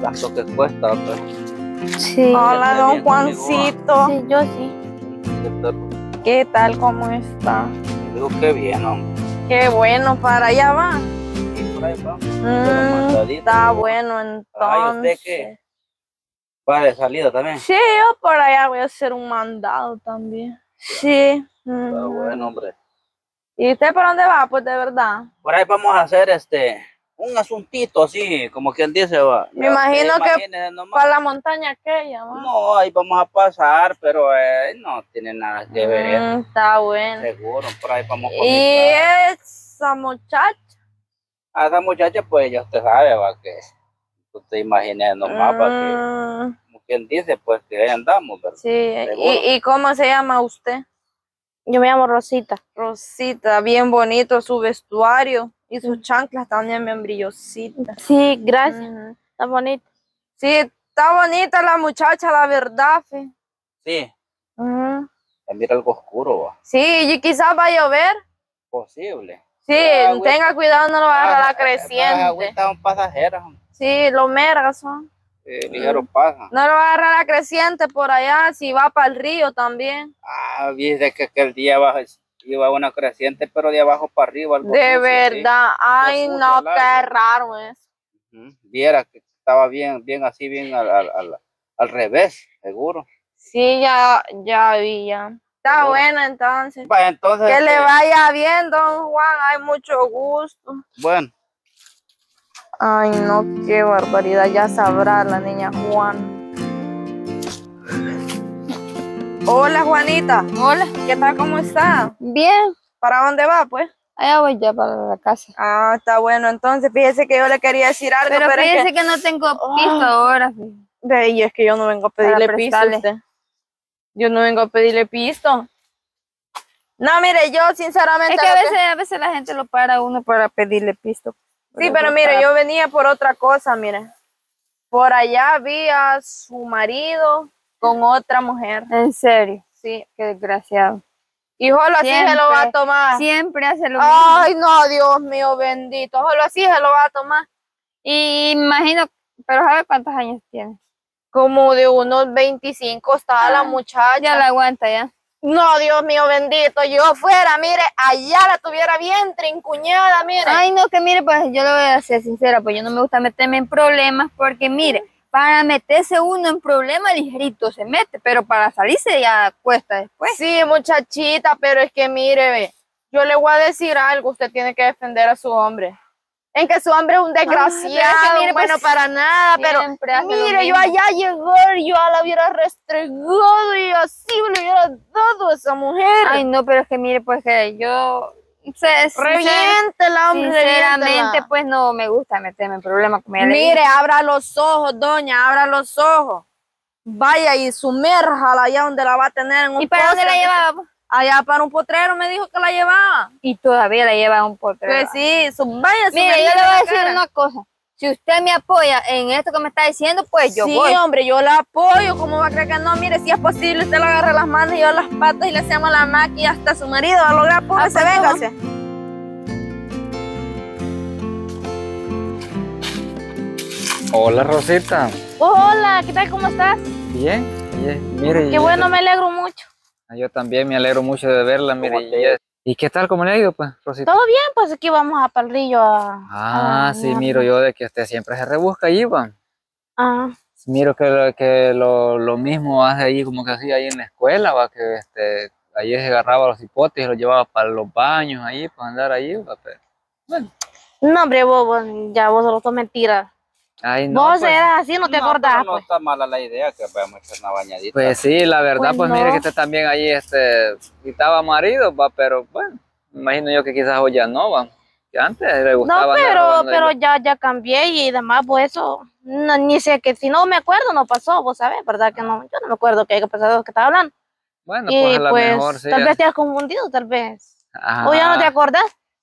gasto que cuesta, pues. Sí. Hola, don bien conmigo, Juancito. Sí, yo sí. ¿Qué tal? ¿Cómo está? Digo que bien, hombre. Qué bueno, para allá va. Y por ahí vamos. Pero mandadito, Está ¿no? bueno, Ay, entonces. ¿usted qué? Va de salida también. Sí, yo por allá voy a hacer un mandado también. Sí. Está bueno, hombre. ¿Y usted por dónde va? Pues de verdad. Por ahí vamos a hacer un asuntito así, como quien dice, va. Me imagino que Imagínese nomás. para la montaña aquella, ¿va? No, ahí vamos a pasar, pero no tiene nada que ver. Está bueno. Seguro, por ahí vamos con mi ¿Y casa. esa muchacha? A esa muchacha, pues ya usted sabe, va, que usted imagine nomás, va, que, como quien dice, pues que ahí andamos, ¿verdad? Sí. Seguro. ¿Y cómo se llama usted? Yo me llamo Rosita. Rosita, bien bonito su vestuario y sus chanclas también bien brillositas. Sí, gracias. Ujú. Está bonito. Sí, está bonita la muchacha, la verdad, fe. Sí, Ujú. mira algo oscuro, va. Sí, y quizás va a llover. Posible. Sí, Agüita. tenga cuidado, no lo agarra la Las creciente. agüitas son pasajeras, Sí, los mergas son. ligero pasa. No lo agarra la creciente por allá, si va para el río también. Dice que aquel día abajo iba una creciente, pero de abajo para arriba. Algo De sucio, verdad, ay sucio, no, largo. qué raro es. ¿Sí? Viera que estaba bien así, bien al revés, seguro. Sí, ya vi, ya. Está Seguro. bueno entonces. Va, entonces, Que le vaya bien, don Juan, hay mucho gusto. bueno, Ay, no, qué barbaridad, ya sabrá la niña Juana. Hola, Juanita. Hola. ¿Qué tal? ¿Cómo está? Bien. ¿Para dónde va, pues? Allá voy ya para la casa. Ah, está bueno. Entonces, fíjese que yo le quería decir algo, Pero pero es fíjese que no tengo piso ahora. Fíjese. Ve, y es que yo no vengo a Para pedirle pisto a prestarle. usted. Yo no vengo a pedirle pisto. No, mire, yo sinceramente... Es que a veces la gente lo para a uno para pedirle pisto. Sí, pero mire, yo venía por otra cosa, mire. Por allá vi a su marido con otra mujer. En serio. Sí. Qué desgraciado. Y solo así se lo va a tomar. Siempre hace lo mismo. Ay, no, Dios mío, bendito. Solo así se lo va a tomar. Y imagino, pero ¿sabe cuántos años tiene? Como de unos 25 está la muchacha. Ya la aguanta ya. No, Dios mío, bendito. Yo fuera, mire, allá la tuviera bien trincuñada, mire. Ay, no, que mire, pues yo le voy a ser sincera, pues yo no me gusta meterme en problemas porque mire, para meterse uno en problemas ligerito se mete, pero para salirse ya cuesta después. Sí, muchachita, pero es que mire, ve, yo le voy a decir algo, usted tiene que defender a su hombre. En que su hombre es un desgraciado, pero es que mire, bueno pues, para nada, pero siempre hace lo mire, yo mismo. allá llegar, yo la hubiera restregado y así le hubiera dado a esa mujer. Ay, no, pero es que mire, pues que yo... Reviéntela, hombre, Sinceramente, reviéntela. pues no me gusta meterme en problemas. Como ya le Mire, dije. abra los ojos, doña, abra los ojos. Vaya y sumérjala allá donde la va a tener en un ¿Y para dónde poste. la llevaba? Allá para un potrero me dijo que la llevaba. Y todavía la lleva a un potrero. Pues sí, vaya. Mire, yo le voy a decir una cosa. Si usted me apoya en esto que me está diciendo, pues yo voy. Sí, hombre, yo la apoyo. ¿Cómo va a creer que no? Mire, si es posible, usted le agarra las manos y yo las patas y le hacemos la maquilla hasta su marido. A lograr, apúrese, pues, véngase. Hola Rosita, Hola, ¿qué tal? ¿Cómo estás? bien, mire, Qué bueno, me alegro mucho. yo también me alegro mucho de verla, mire. ¿Y qué tal, cómo le ha ido, pues, Rosita? Todo bien, pues aquí vamos a Palrillo a Sí, miro yo de que usted siempre se rebusca allí, va. Ah, Miro que lo mismo hace ahí, como que hacía ahí en la escuela, va, que allí se agarraba los hipotes y los llevaba para los baños ahí, para andar ahí, va, pero, bueno. no, hombre, bobo, ya vos solo son mentiras. Ay, no, Vos pues, eras así, no te acordás, pero no pues. está mala la idea que vayamos a echar una bañadita. pues sí, la verdad, pues Pues mire no. que usted también ahí, quitaba marido, va, pero, bueno, me imagino yo que quizás hoy ya no, va. Que antes le gustaba andar rodando ahí pero ya cambié y demás, pues eso, ni sé que si no me acuerdo, no pasó, vos sabés, ¿verdad? Que no, yo no me acuerdo qué pasado que estaba hablando. Bueno, Y pues a lo pues, mejor sí. tal vez te has confundido, tal vez. Ajá. O ya no te acordás.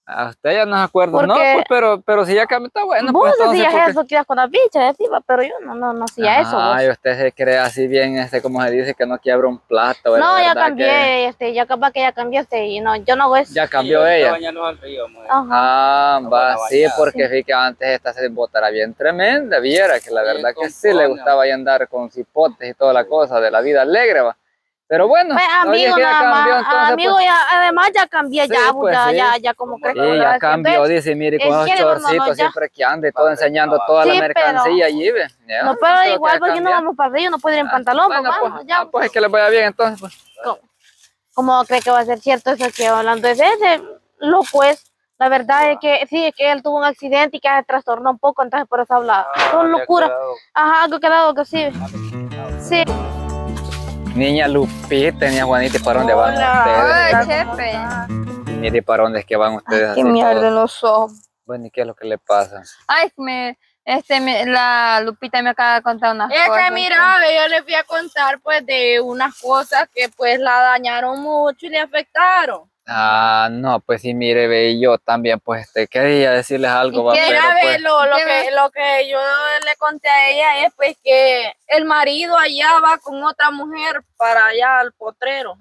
A usted ya no se acuerda, no, Porque- pues, pero si ya cambió, está bueno. Vos Pues, entonces, decías porque- eso, que ibas con las bichas, encima, pero yo no hacía eso. Vos. Y usted se cree así bien, como se dice, que no quiebra un plato. No, ¿verdad? ya Que cambié, ya capaz que ya cambié, y no, yo no hago eso. ya cambió Sí, ella. bañarlos al río, mujer. Ajá. Va, buena sí, bañada. porque vi que antes esta se botara bien tremenda, viera que la Sí, verdad que con sí le coño. gustaba ahí andar con cipotes y toda la cosa de la vida alegre, va. Pero bueno, Pues oye, amigo, que ya nada cambió, más, entonces, amigo, pues, ya, además ya cambié, Sí, ya, pues, sí. ya como crees que sí, lo ya estaba haciendo cambió, eso. dice, mire, Él con esos quiere, chorcitos ya. siempre que ande y todo enseñando toda Sí, la pero- mercancía allí, ve. Ya, No, pero creo que igual, ya porque no cambió. vamos para el río, no puedo ir en pantalón, Bueno, pues, pues, vamos, ya. pues es que les vaya bien entonces, pues. ¿Cómo cree que va a ser cierto eso que hablando de ese loco es? La verdad es que sí, es que él tuvo un accidente y que se trastornó un poco, entonces por eso habla. Son había locuras. quedado- Ajá, algo quedado que sí. Sí. Niña Lupita, niña Juanita, ¿y para dónde van Hola, ustedes? chefe. Mire, ¿para dónde es que van ustedes? Qué así mierda todos? en los ojos. Bueno, ¿y qué es lo que le pasa? Ay, es que la Lupita me acaba de contar unas Es cosas. que mira, ve, yo le fui a contar pues de unas cosas que pues la dañaron mucho y le afectaron. No, pues sí, mire, ve, yo también, pues, quería decirles algo, ¿Y va, qué? pero Mira, ve, pues, lo que yo le conté a ella es pues que el marido allá va con otra mujer para allá al potrero.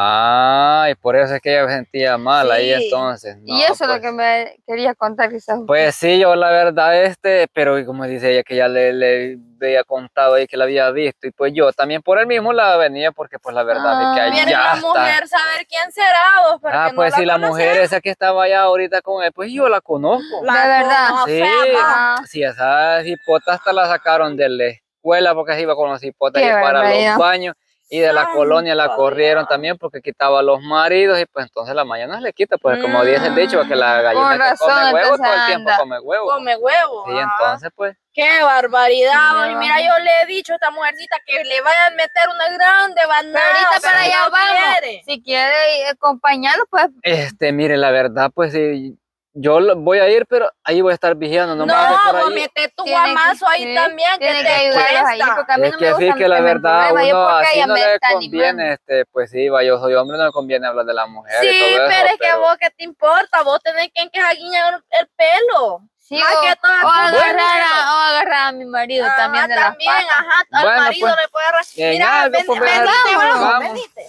y por eso es que ella se sentía mal ahí Sí. entonces. Y eso es pues, lo que me quería contar quizás. Pues sí, yo la verdad, pero como dice ella, que ya le había contado ahí que la había visto, y pues yo también por él mismo la venía, porque pues la verdad es que ahí Viene ya la está. mujer saber quién será vos, porque Pues no sí, la conoces. mujer esa que estaba allá ahorita con él, pues yo la conozco. De verdad. Sí, Ah. sí, esa cipota hasta la sacaron de la escuela porque se iba con los cipotas Qué ahí para barbaridad. los baños, y de la Ay, colonia la por corrieron Dios. también porque quitaba a los maridos, y pues entonces la mañana se le quita, pues como dice el dicho, que la gallina Con que razón, come huevo entonces todo el tiempo anda. come huevo. Come huevo. Sí, ah. entonces pues, Qué barbaridad. Qué Y mira, yo le he dicho a esta mujercita que le vayan a meter una grande Pero banana. ahorita para allá no vamos. quiere. Si quiere acompañarlo, pues mire, la verdad, pues sí, voy a ir, pero ahí voy a estar vigilando, no No, me hace por vos ahí. mete tu tiene guamazo ahí sí, también, que tiene te que ayudarlos ahí, cuesta. porque a mí Es no que me gusta sí, que la meterme en verdad, problemas, yo uno porque así ella no me le está conviene, animando. pues sí, yo soy hombre, no me conviene hablar de la mujer y Sí, todo eso, pero es que pero- vos, ¿qué te importa? Vos tenés que encajaguiñar el pelo. Sí, Más que todo o el agarrar a mi marido también de las también, patas. ajá, al Bueno, marido pues, le puede agarrar. en Mira, algo, pues, vamos. venite.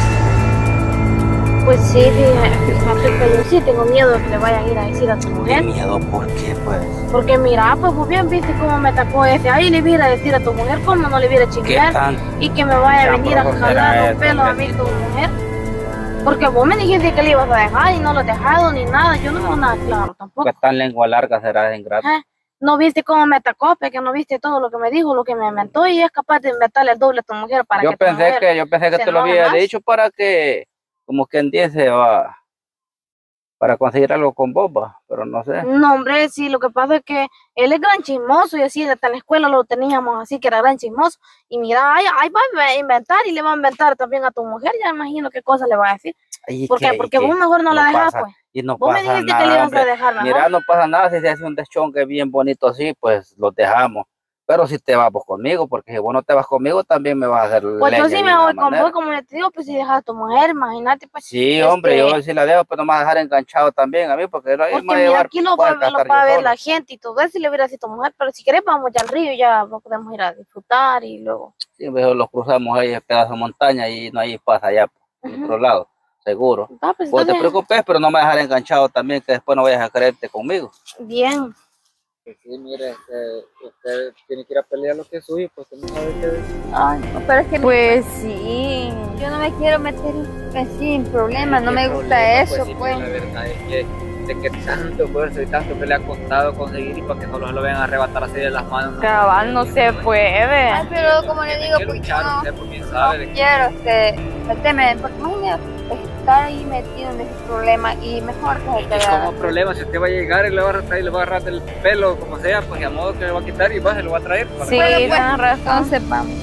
Pues sí, fíjate que yo sí tengo miedo de que le vayan a ir a decir a tu ¿Qué mujer. miedo? ¿Por qué, pues? Porque mira, pues vos bien viste cómo me atacó ese. Ahí le viera a decir a tu mujer cómo no le viera a ¿Qué chingar tan? y que me vaya a venir a Chambroso jalar será los pelos a mí ese, tu mujer. Porque vos me dijiste que le ibas a dejar y no lo has dejado ni nada. Yo no veo nada claro tampoco. ¿Qué tan lengua larga será ese ingrato? Ajá. No viste cómo me atacó, porque no viste todo lo que me dijo, lo que me inventó y es capaz de inventarle el doble a tu mujer para Yo que tu pensé mujer... que se te lo enoje había más. dicho para que, como quien dice, va, para conseguir algo con vos, va, pero no sé. No, hombre, sí, lo que pasa es que él es gran chismoso y así, hasta en la escuela lo teníamos así, que era gran chismoso. Y mira, ahí va a inventar y le va a inventar también a tu mujer, ya imagino qué cosa le va a decir. Ay, ¿Por qué? que- Porque que vos mejor no la dejás, pasa, pues. Y no Vos me pasa dijiste que le nada, ibas a hombre. dejar mejor. Mira, no pasa nada si se hace un deschonque bien bonito así, pues los dejamos. Pero si te vas vos conmigo, porque si vos no te vas conmigo, también me vas a hacer Pues yo leña sí de me una voy con manera. vos, como le te digo, pues si dejas a tu mujer, imagínate, pues. Sí, hombre, yo si la dejo, pues no me vas a dejar enganchado también a mí, porque ahí Porque me voy a mira, llevar aquí lo voy va, a lo gastar va a yo ver solo. la gente y todo eso, y le hubiera sido tu mujer, pero si querés vamos ya al río, ya podemos ir a disfrutar y luego. Sí, mejor los cruzamos ahí, el pedazo de montaña, y no hay pasa allá, por el otro lado, seguro. Pues Vos está te preocupes, pero no me vas a dejar enganchado también, que después no vayas a creerte conmigo. bien. Sí, mire, usted tiene que ir a pelear lo que es suyo, pues usted no sabe qué decir. Ay, no, pero es que Pues sí. yo no me quiero meter así en problemas, no ¿Qué me gusta problema? eso, Sí, pues. la verdad es que de que tanto esfuerzo y tanto que le ha costado conseguir y para que solo se lo vean arrebatar así de las manos. Cabal no se puede. Ay, pero como le digo, que pues yo luchar no, usted porque no sabe de que quiero meterme, porque imagínate estar ahí metido en ese problema y mejor que se quede. como problema, si usted va a llegar y le va a arrastrar y le va a agarrar el pelo, como sea, pues a modo que le va a quitar y va, se lo va a traer. Para Sí, Bueno, pues, tienes razón. entonces vamos.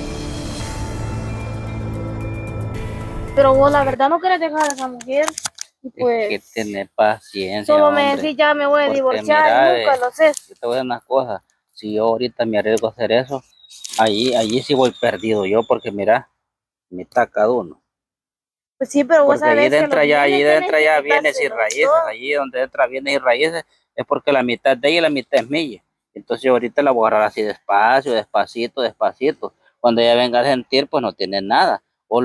Pero vos la verdad no querés dejar a esa mujer. Y Es pues que tener paciencia, solo me hombre. decís ya me voy a Porque divorciar mira, y nunca lo sé. Yo te voy a decir una cosa, si yo ahorita me arriesgo a hacer eso, allí sí voy perdido yo, porque mira, me taca uno. Pues sí, pero vos Porque allí sabés que dentro los ya, allí bienes dentro tienen ya que bienes y quitárselos raíces, todos. allí donde entra bienes y raíces, es porque la mitad de ella y la mitad es mía. Entonces ahorita la voy a agarrar así despacio, despacito, despacito. Cuando ella venga a sentir, pues no tiene nada.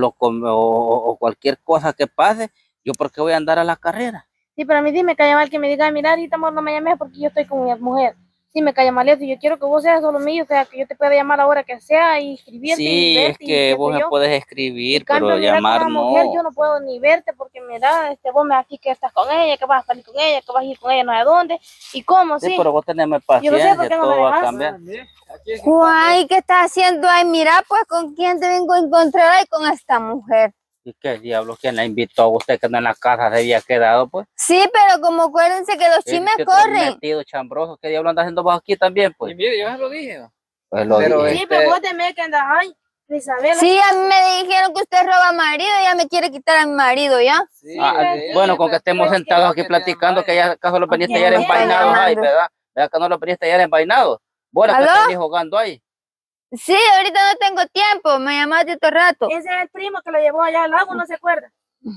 O cualquier cosa que pase, yo por qué voy a andar a la carrera. Sí, pero a mí sí me cae mal que me diga, mira, ahorita amor, no me llames porque yo estoy con mi mujer. Sí, me cae mal eso. Yo quiero que vos seas solo mío, o sea, que yo te pueda llamar a la hora que sea y escribirte y Sí, verte es y que qué vos sé me yo. puedes En escribir, cambio, pero mira, con llamar una mujer yo no. no puedo ni verte porque mira, vos me decís que estás con ella, que vas a salir con ella, que vas a ir con ella no sé a dónde. ¿Y cómo? Sí, Sí. pero vos tenés Yo no sé por paciencia, qué no me todo va a dejas. cambiar. Guay, ¿qué estás haciendo ahí? Mira, pues, ¿con quién te vengo a encontrar ahí con esta mujer? ¿Y qué diablos? ¿Quién la invitó a usted que no en la casa se había quedado, pues? Sí, pero como acuérdense que los chismes Este otro corren. metido, chambroso, ¿qué diablo anda haciendo vos aquí también, Y pues? mire, yo ya lo dije. ¿No? Pues lo Pero dije. Sí, pero vos te que andas, ay, Isabela. Sí, a mí me dijeron que usted roba marido y ya me quiere quitar a mi marido, ¿ya? Sí, Bueno, con que estemos sentados aquí platicando, que ya acaso lo veniste ayer me está envainados, ay, llamando. ¿verdad? ¿Verdad que no lo veniste ayer envainados? Vos la que ¿Aló? estás jugando ahí. Sí, ahorita no tengo tiempo, me llamaste otro rato. Ese es el primo que lo llevó allá al lago, ¿no se acuerda?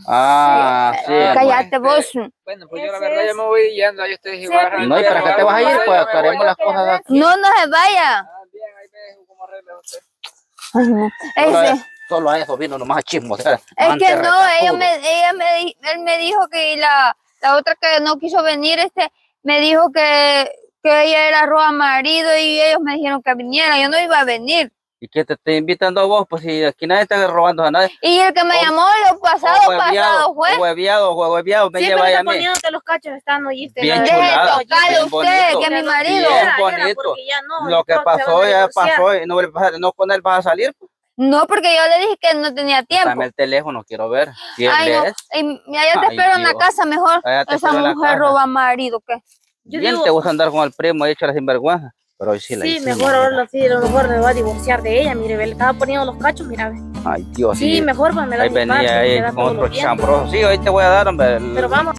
Ah, sí. Cállate vos. Bueno, pues yo la Ese verdad ya es- me voy yendo, ahí ustedes Sí, igual. No, ¿y para qué te vas a ir? Pues haremos las cosas aquí. No, no se vaya. Bien, ahí me dejo como arregla usted. Ay, no. Solo Ese. a- Solo a eso vino nomás a chismosear. Es que no, Manterretapudo. él me dijo que la otra que no quiso venir, me dijo que ella era roba marido y ellos me dijeron que viniera, yo no iba a venir. ¿Y qué te estoy invitando a vos? Pues si aquí nadie está robando a nadie. Y el que me O- llamó lo pasado fue. Hueviado, me Sí, lleva pero a está mí. poniéndote los cachos, están, oíste. Bien Deje de chulada, tocarle bien usted, bonito. que es mi marido. Bien bonito. Porque ya no, Lo que todos se pasó van a ya divorciar. pasó y no con él vas a salir. Pues. No, porque yo le dije que no tenía tiempo. Dame el teléfono, quiero ver. Si él Ay, no. es. Y allá te Ay, espero en la Dios. casa mejor. Allá te Esa espero en la mujer casa. roba marido, ¿qué? Yo Bien digo- te gusta andar con el primo, hecho la sinvergüenza. Pero hoy sí la Sí, hicimos, mejor mira. ahora sí, a lo mejor me va a divorciar de ella, mire, ve, le estaba poniendo los cachos, mira, ve. Ay, Dios. Sí, mejor pues me da Ahí mi parte, venía me ahí da con todos otro los dientes. chambroso. Sí, hoy te voy a dar, hombre. Pero vamos